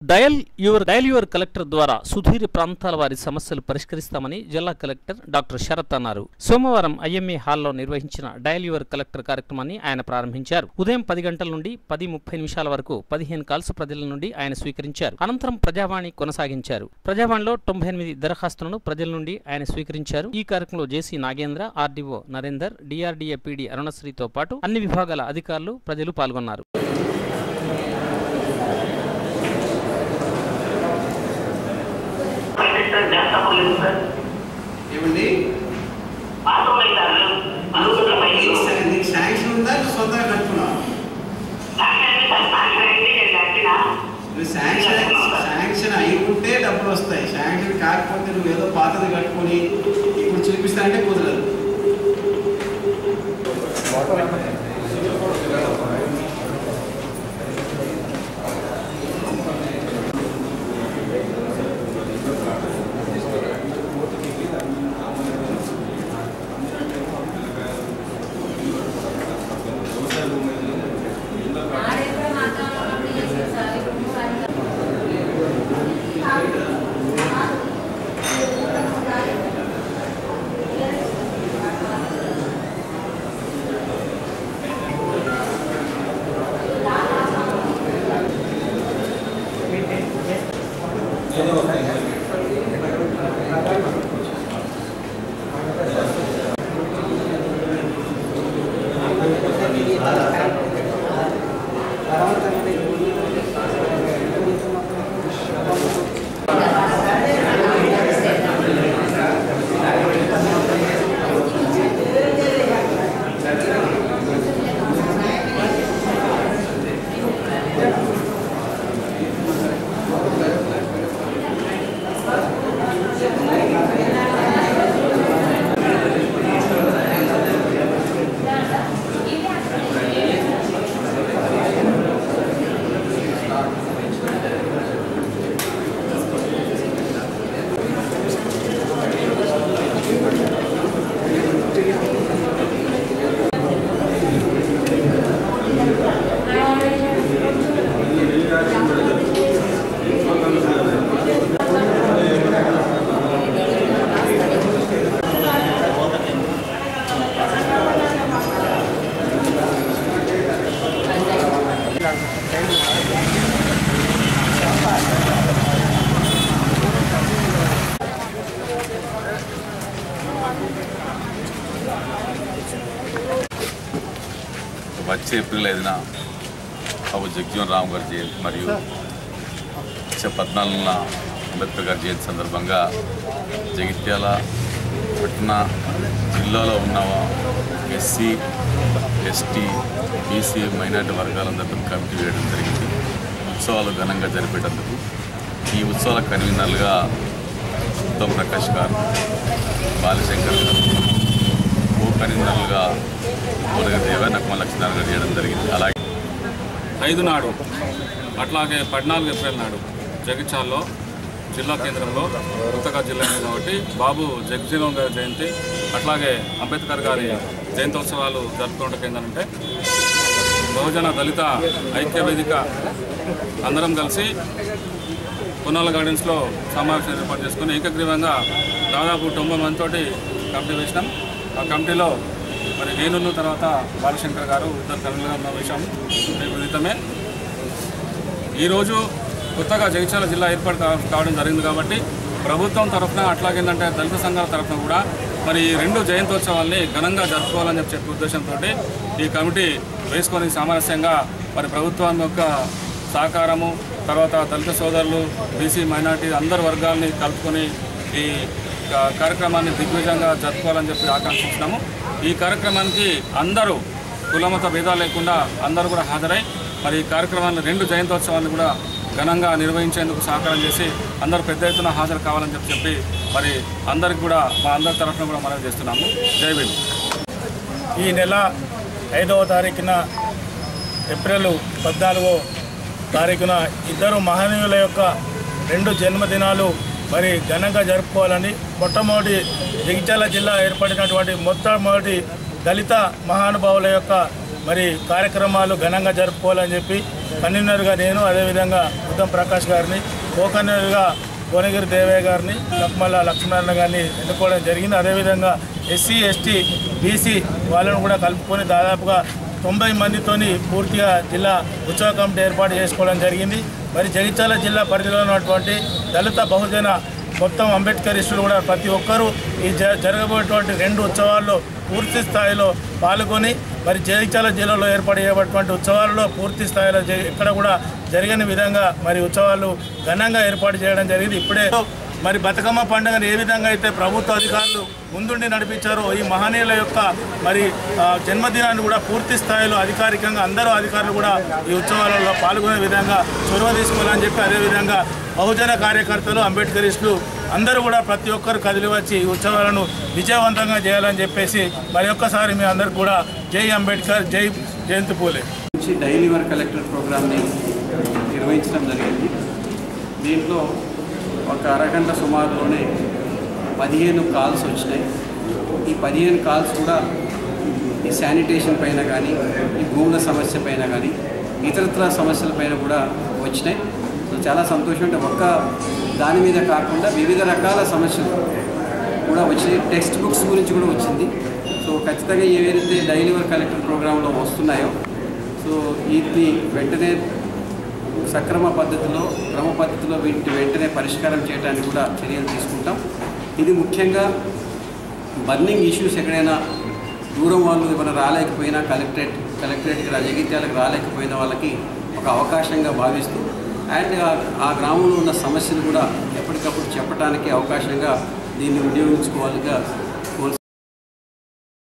Dial your collector ద్వారా సుదూర ప్రాంతాల వారి సమస్యలు పరిష్కరిస్తామని జిల్లా కలెక్టర్ డాక్టర్ శరత్ అన్నారు. సోమవారం ఐఎంఏ హాల్లో నిర్వహించిన డయల్ యువర్ కలెక్టర్ కార్యక్రమాన్ని ఆయన ప్రారంభించారు. ఉదయం 10 గంటల నుండి 10:30 వరకు 15 కాల్స్ ప్రజల నుండి ఆయన స్వీకరించారు. అనంతరం ప్రజావాణి కొనసాగించారు. ప్రజావాణిలో 98 దరఖాస్తులను ప్రజల నుండి ఆయన స్వీకరించారు. ఈ కార్యక్రమంలో JC Nagendra, RDO Narender, DRDA PD అరుణశ్రీతో పాటు అన్ని విభాగాల అధికారులు, ప్రజలు పాల్గొన్నారు. శాంక్షన్ అయి ఉంటే డబ్బులు వస్తాయి. శాంక్షన్ కాకపోతే నువ్వు ఏదో పాతది కట్టుకొని ఇప్పుడు చూపిస్తా అంటే కుదరదు. వచ్చే ఏప్రిల్ 5న బాబు జగజ్జీవన్ రామ్ గారి జయంతి మరియు 14న అంబేద్కర్ గారి జయంతి సందర్భంగా జగిత్యాల పట్టణ జిల్లాలో ఉన్న ఎస్సీ, ఎస్టీ, బీసీ, మైనార్టీ వర్గాలందరితో కమిటీ వేయడం జరిగింది. ఉత్సవాలు ఘనంగా జరిపేటందుకు ఈ ఉత్సవాల కన్వీనర్లుగా ఉత్తమ్ ప్రకాష్ గారు, బాలశంకర్ గారు, కో కన్వీనర్లుగా నక్మల్ లక్ష్మీనారాయణ గారు చేయడం జరిగింది. అలాగే 5 నాడు అట్లాగే 14 ఏప్రిల్ నాడు జగిత్యాలలో జిల్లా కేంద్రంలో కొత్తగా జిల్లా కాబట్టి బాబు జగజ్జీవన్ గారి జయంతి అట్లాగే అంబేద్కర్ గారి జయంతోత్సవాలు జరుపుకోవడం ఏంటంటే బహుజన దళిత ఐక్య వేదిక అందరం కలిసి పునాల గార్డెన్స్లో సమావేశం ఏర్పాటు చేసుకుని ఏకగ్రీవంగా దాదాపు 90 మందితోటి కమిటీ వేసినాం. ఆ కమిటీలో మరి నేనున్న తర్వాత బాలశంకర్ గారు ఇద్దరు కన్వీనర్గా ఉన్న విషయం విదితమే. ఈరోజు కొత్తగా జగిత్యాల జిల్లా ఏర్పాటు కావడం జరిగింది కాబట్టి ప్రభుత్వం తరఫున అట్లాగేంటంటే దళిత సంఘాల తరఫున కూడా మరి ఈ 2 జయంతోత్సవాల్ని ఘనంగా జరుపుకోవాలని చెప్పే ఉద్దేశంతో ఈ కమిటీ వేసుకొని సామరస్యంగా మరి ప్రభుత్వం యొక్క సహకారము, తర్వాత దళిత సోదరులు, బీసీ, మైనార్టీ అందరు వర్గాల్ని కలుపుకొని ఈ కార్యక్రమాన్ని దిగ్విజయంగా జరుపుకోవాలని చెప్పి ఆకాంక్షిస్తున్నాము. ఈ కార్యక్రమానికి అందరూ కులమత భేదాలు లేకుండా అందరూ కూడా హాజరై మరి ఈ కార్యక్రమాన్ని 2 జయంతోత్సవాన్ని కూడా ఘనంగా నిర్వహించేందుకు సహకారం చేసి అందరూ పెద్ద ఎత్తున హాజరు కావాలని చెప్పి మరి అందరికి కూడా మా అందరి తరఫున కూడా మనవి చేస్తున్నాము. జై భీమ్. ఈ నెల 5వ తారీఖున ఏప్రిల్ 14వ తారీఖున ఇద్దరు మహనీయుల యొక్క 2 జన్మదినాలు మరి ఘనంగా జరుపుకోవాలని మొట్టమొదటి జగిత్యాల జిల్లా ఏర్పడినటువంటి మొట్టమొదటి దళిత మహానుభావుల యొక్క మరి కార్యక్రమాలు ఘనంగా జరుపుకోవాలని చెప్పి కన్వీనర్గా నేను, అదేవిధంగా ఉత్తమ్ ప్రకాష్ గారిని, కో కన్వీనర్గా భువనగిరి దేవయ్య గారిని, లక్మల్ల లక్ష్మీనారాయణ గారిని ఎన్నుకోవడం జరిగింది. అదేవిధంగా ఎస్సీ ఎస్టీ బీసీ వాళ్ళను కూడా కలుపుకొని దాదాపుగా 90 మందితోని పూర్తిగా జిల్లా ఉత్సవ కమిటీ ఏర్పాటు చేసుకోవడం జరిగింది. మరి జగిత్యాల జిల్లా పరిధిలో ఉన్నటువంటి దళిత బహుజన మొత్తం అంబేద్కరిస్టులు కూడా ప్రతి ఒక్కరూ ఈ జరగబోయేటువంటి 2 ఉత్సవాల్లో పూర్తి స్థాయిలో పాల్గొని మరి జగిత్యాల జిల్లాలో ఏర్పాటయ్యేటువంటి ఉత్సవాలలో పూర్తి స్థాయిలో ఎక్కడ కూడా జరిగిన విధంగా మరి ఉత్సవాలు ఘనంగా ఏర్పాటు చేయడం జరిగింది. ఇప్పుడే మరి బతుకమ్మ పండుగను ఏ విధంగా అయితే ప్రభుత్వ అధికారులు ముందుండి నడిపించారో ఈ మహనీయుల యొక్క మరి జన్మదినాన్ని కూడా పూర్తి స్థాయిలో అధికారికంగా అందరూ అధికారులు కూడా ఈ ఉత్సవాలలో పాల్గొనే విధంగా చొరవ తీసుకోవాలని చెప్పి, అదేవిధంగా బహుజన కార్యకర్తలు అంబేద్కరిస్టులు అందరూ కూడా ప్రతి ఒక్కరు కదిలి వచ్చి ఈ ఉత్సవాలను విజయవంతంగా చేయాలని చెప్పేసి మరి ఒక్కసారి మీ అందరికి కూడా జై అంబేద్కర్, జై జయంతి పూలే. డైలీ వర్క్ కలెక్టర్ ప్రోగ్రామ్ని నిర్వహించడం జరిగింది. దీంట్లో ఒక అరగంట సుమారులోనే 15 కాల్స్ వచ్చినాయి. ఈ 15 కాల్స్ కూడా ఈ శానిటేషన్ పైన కానీ, ఈ భూముల సమస్య పైన కానీ, ఇతరత్ర సమస్యల పైన కూడా వచ్చినాయి. సో చాలా సంతోషం. అంటే ఒక్క దాని మీద కాకుండా వివిధ రకాల సమస్యలు కూడా వచ్చినాయి. టెక్స్ట్ బుక్స్ గురించి కూడా వచ్చింది. సో ఖచ్చితంగా ఏవైతే డైలీ వర్క్ కలెక్టర్ ప్రోగ్రాంలో వస్తున్నాయో సో వీటిని వెంటనే సక్రమ పద్ధతిలో, క్రమ పద్ధతిలో వీటిని వెంటనే పరిష్కారం చేయడానికి కూడా చర్యలు తీసుకుంటాం. ఇది ముఖ్యంగా బర్నింగ్ ఇష్యూస్ ఎక్కడైనా దూరం వాళ్ళు ఏమైనా రాలేకపోయినా కలెక్టరేట్కి జగిత్యాలకు రాలేకపోయిన వాళ్ళకి ఒక అవకాశంగా భావిస్తూ అండ్ ఆ గ్రామంలో ఉన్న సమస్యలు కూడా ఎప్పటికప్పుడు చెప్పడానికి అవకాశంగా దీన్ని వినియోగించుకోవాలిగా